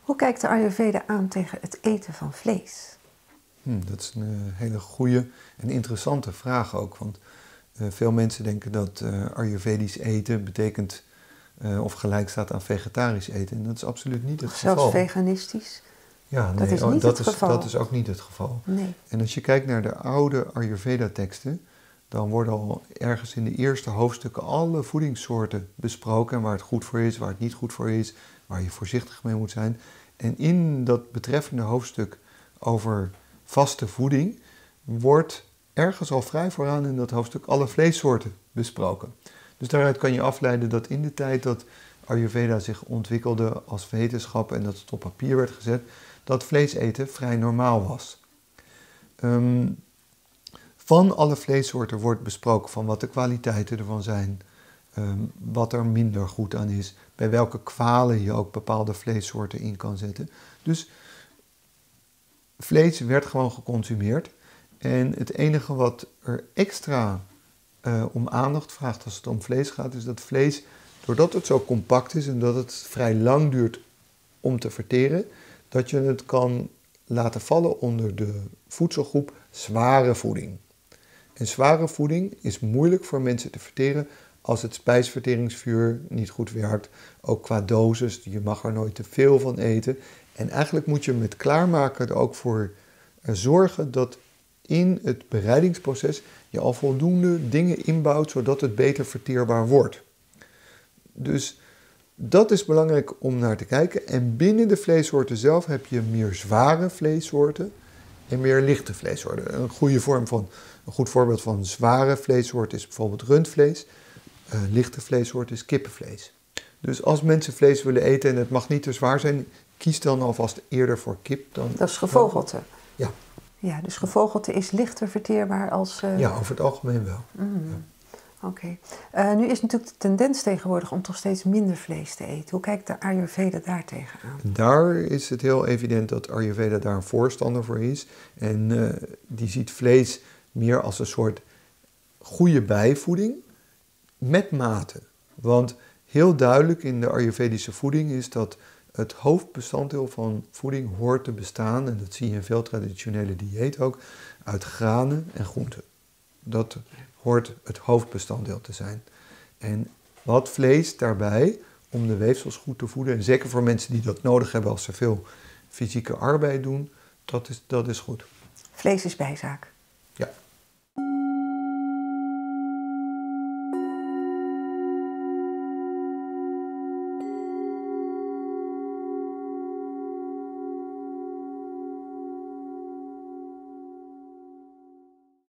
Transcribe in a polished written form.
Hoe kijkt de Ayurveda aan tegen het eten van vlees? Dat is een hele goede en interessante vraag ook. Want veel mensen denken dat Ayurvedisch eten betekent of gelijk staat aan vegetarisch eten. En dat is absoluut niet het geval. Zelfs veganistisch? Ja, nee, dat is niet het geval. Dat is ook niet het geval. Nee. En als je kijkt naar de oude Ayurveda-teksten, dan worden al ergens in de eerste hoofdstukken alle voedingssoorten besproken. Waar het goed voor is, waar het niet goed voor is, waar je voorzichtig mee moet zijn. En in dat betreffende hoofdstuk over vaste voeding wordt ergens al vrij vooraan in dat hoofdstuk alle vleessoorten besproken. Dus daaruit kan je afleiden dat in de tijd dat Ayurveda zich ontwikkelde als wetenschap en dat het op papier werd gezet, dat vlees eten vrij normaal was. Van alle vleessoorten wordt besproken van wat de kwaliteiten ervan zijn, wat er minder goed aan is, bij welke kwalen je ook bepaalde vleessoorten in kan zetten. Dus vlees werd gewoon geconsumeerd. En het enige wat er extra om aandacht vraagt als het om vlees gaat, is dat vlees, doordat het zo compact is en dat het vrij lang duurt om te verteren, dat je het kan laten vallen onder de voedselgroep zware voeding. En zware voeding is moeilijk voor mensen te verteren als het spijsverteringsvuur niet goed werkt. Ook qua dosis, je mag er nooit te veel van eten. En eigenlijk moet je met klaarmaken er ook voor zorgen dat in het bereidingsproces je al voldoende dingen inbouwt, zodat het beter verteerbaar wordt. Dus dat is belangrijk om naar te kijken. En binnen de vleessoorten zelf heb je meer zware vleessoorten en meer lichte vleessoorten. Een goed voorbeeld van zware vleessoort is bijvoorbeeld rundvlees. Lichte vleessoort is kippenvlees. Dus als mensen vlees willen eten en het mag niet te zwaar zijn, kies dan alvast eerder voor kip dan... Dat is gevogelte? Ja. Ja, dus gevogelte is lichter verteerbaar als... Ja, over het algemeen wel. Ja. Oké. Nu is natuurlijk de tendens tegenwoordig om toch steeds minder vlees te eten. Hoe kijkt de Ayurveda daar tegenaan? Daar is het heel evident dat Ayurveda daar een voorstander voor is. En die ziet vlees meer als een soort goede bijvoeding met mate. Want heel duidelijk in de Ayurvedische voeding is dat het hoofdbestanddeel van voeding hoort te bestaan, en dat zie je in veel traditionele diëten ook, uit granen en groenten. Dat hoort het hoofdbestanddeel te zijn. En wat vlees daarbij, om de weefsels goed te voeden, en zeker voor mensen die dat nodig hebben als ze veel fysieke arbeid doen, dat is goed. Vlees is bijzaak.